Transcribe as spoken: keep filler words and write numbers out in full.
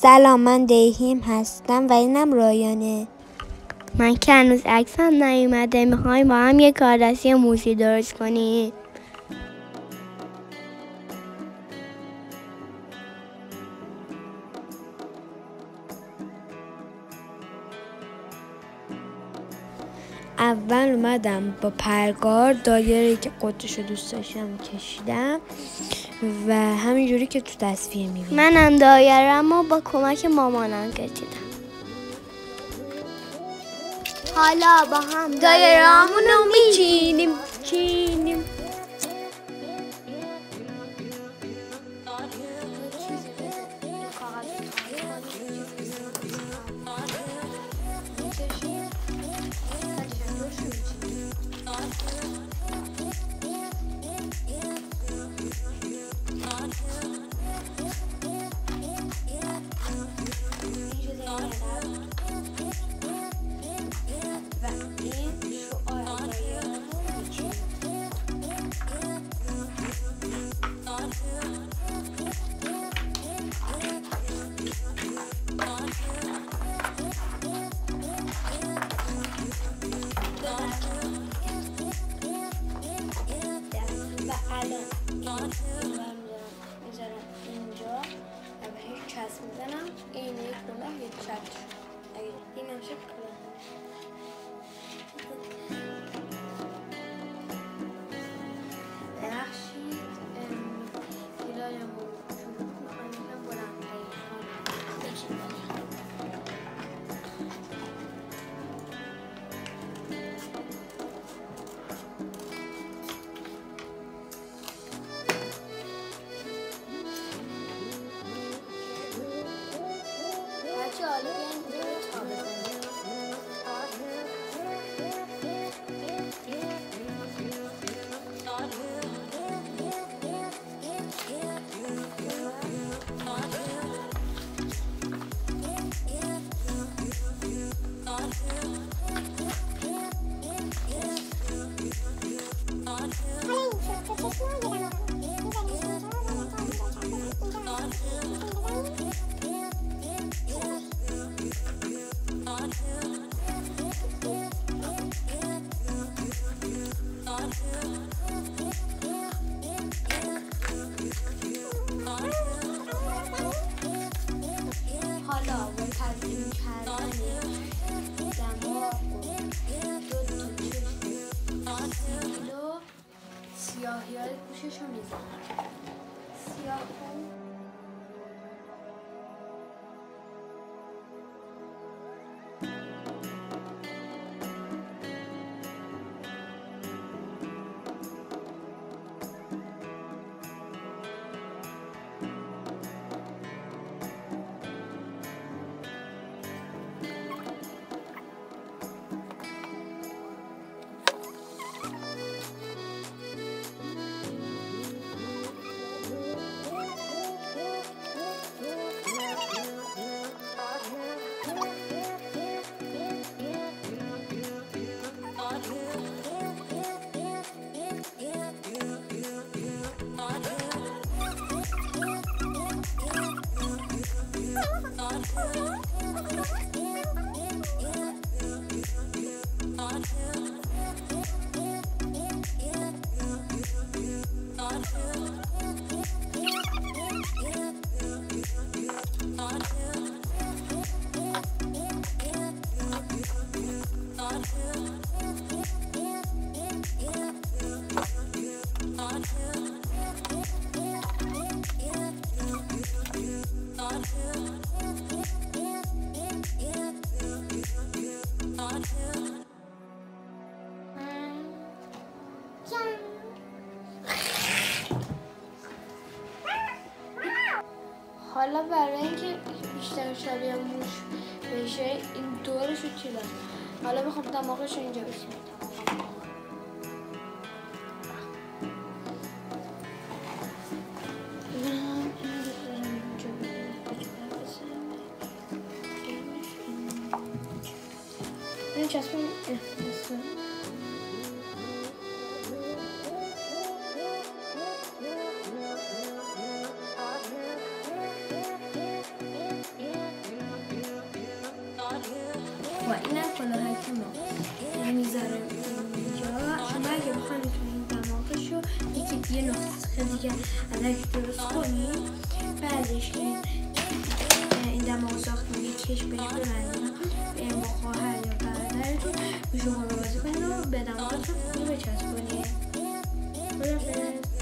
سلام، من دیهیم هستم و اینم رایانه. من که هنوز عکسم نیومده، میخوایم با هم یه کاردستی موسی درست کنیم. اول اومدم با پرگار دایره که قطرشو دوست داشتم کشیدم و همینجوری که تو تصویر میبینم. منم دایره‌مو با کمک مامانم کشیدم. حالا با هم دایره‌مونو میچینیم چینیم. چسب میزنم این یک کلاه یک چتر این هم شد کلاه. بخشید گلایمون شروع میکنم میکنم بلندتری حالا بیایم اینجا تا بزنیم. حالا با تزیین کردن دماغ و دو تا چشم سیبیل و سیاهی های گوشش رو میزنم. سیاه حالا برای اینکه بیشتر شبیه موش بشه این دورش رو چیدم. حالا بخوام دماغش رو اینجا بشیم. این چسبون Yeah. و اینم کلاهک ما میذاره اینجا. شما اگه بخواید این دماغش رو یکی یه نقطه دیگه ازش درست کنید، بعدش این این دماغ ساختون یه چشم بهش ببندید، به با خواهر یا برادرتون به شما رو بازی کنید و به دماغتون رو بچسبونید. خداحافظ.